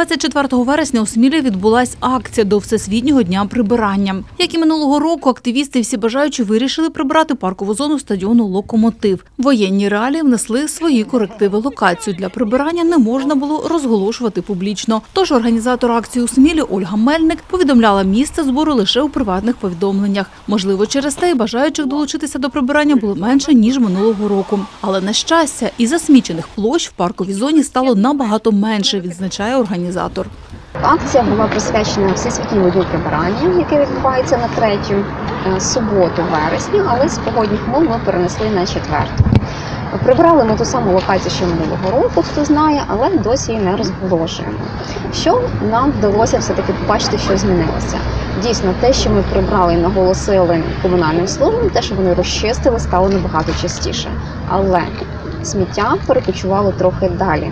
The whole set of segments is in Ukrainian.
24 вересня у Смілі відбулась акція до Всесвітнього дня прибирання. Як і минулого року, активісти і всі бажаючі вирішили прибрати паркову зону стадіону «Локомотив». Воєнні реалії внесли свої корективи. Локацію для прибирання не можна було розголошувати публічно. Тож організатор акції у Смілі Ольга Мельник повідомляла місце збору лише у приватних повідомленнях. Можливо, через те й бажаючих долучитися до прибирання було менше, ніж минулого року. Але, на щастя, і засмічених площ в парковій зоні стало набагато менше, відзначає організатор. Акція була присвячена Всесвітньому дню прибирання, яке відбувається на 3-ю суботу вересня, але з погодних умов ми перенесли на 4-ту. Прибрали ми ту саму локацію, що минулого року, хто знає, але досі її не розголошуємо. Що нам вдалося все-таки побачити, що змінилося? Дійсно, те, що ми прибрали і наголосили комунальним службам, те, що вони розчистили, стало набагато частіше. Але сміття перекочувало трохи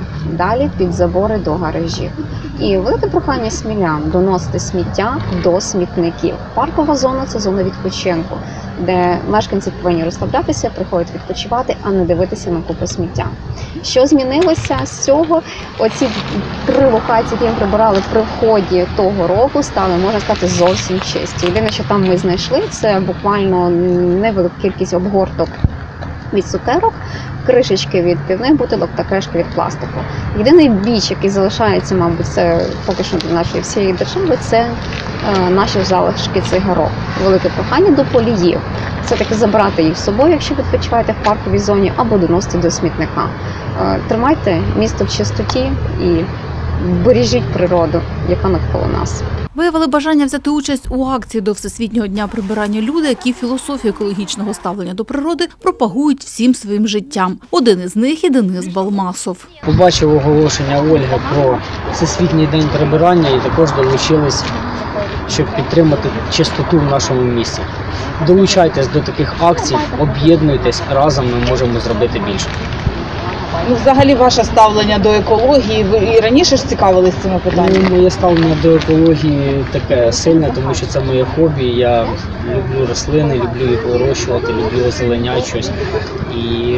далі під забори до гаражів. І велике прохання смілян доносити сміття до смітників. Паркова зона – це зона відпочинку, де мешканці повинні розслаблятися, приходять відпочивати, а не дивитися на купи сміття. Що змінилося з цього? Оці 3 локації, які ми прибирали при вході того року, стали, можна сказати, зовсім чисті. Єдине, що там ми знайшли, це буквально невелика кількість обгорток від цукерок, кришечки від пивних бутилок та кришки від пластику. Єдиний біч, який залишається, мабуть, це поки що для нашої всієї держави, це наші залишки цигарок. Велике прохання до поліїв. Все-таки забрати їх з собою, якщо відпочиваєте в парковій зоні, або доносити до смітника. Тримайте місто в чистоті і бережіть природу, яка навколо нас. Виявили бажання взяти участь у акції до Всесвітнього дня прибирання люди, які філософію екологічного ставлення до природи пропагують всім своїм життям. Один із них і Денис Балмасов. Побачив оголошення Ольги про Всесвітній день прибирання і також долучились, щоб підтримати чистоту в нашому місті. Долучайтесь до таких акцій, об'єднуйтесь, разом ми можемо зробити більше. Взагалі ваше ставлення до екології, ви і раніше ж цікавились цими питаннями? Моє ставлення до екології таке сильне, тому що це моє хобі. Я люблю рослини, люблю їх вирощувати, люблю озеленяти щось. І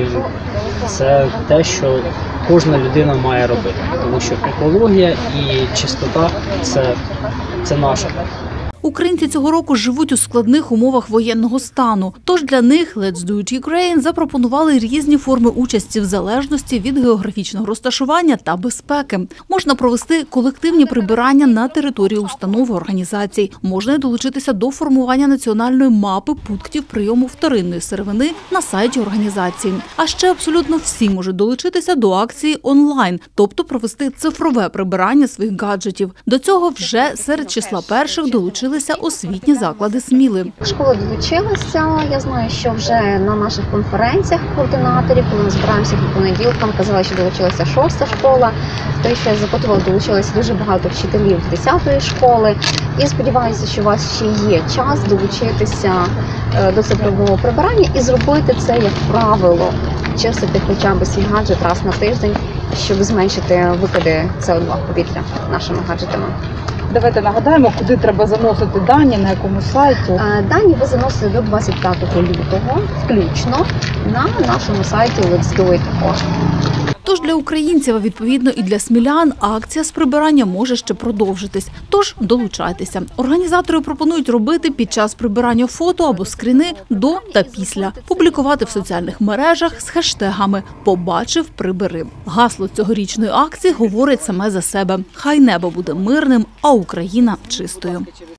це те, що кожна людина має робити, тому що екологія і чистота – це наше. Українці цього року живуть у складних умовах воєнного стану. Тож для них Let's Do It Ukraine запропонували різні форми участі в залежності від географічного розташування та безпеки. Можна провести колективні прибирання на території установ і організацій. Можна й долучитися до формування національної мапи пунктів прийому вторинної сировини на сайті організації. А ще абсолютно всі можуть долучитися до акції онлайн, тобто провести цифрове прибирання своїх гаджетів. До цього вже серед числа перших долучилися освітні заклади Сміли. Школа долучилася. Я знаю, що вже на наших конференціях координаторів, коли ми збираємося по понеділкам, казали, що долучилася 6-та школа. Те, що я запитувала, долучилися дуже багато вчителів 10-ї школи. І сподіваюся, що у вас ще є час долучитися до цифрового прибирання і зробити це, як правило, чистити хоча б свій гаджет раз на тиждень, щоб зменшити викиди СО2 в повітря нашими гаджетами. Давайте нагадаємо, куди треба заносити дані, на якому сайті. Дані ви заносите до 25 лютого, включно, на нашому сайті Let's Do It також. Тож для українців, а відповідно і для смілян, акція з прибирання може ще продовжитись. Тож долучайтеся. Організатори пропонують робити під час прибирання фото або скріни до та після. Публікувати в соціальних мережах з хештегами «Побачив, прибери». Гасло цьогорічної акції говорить саме за себе. Хай небо буде мирним, а Україна чистою.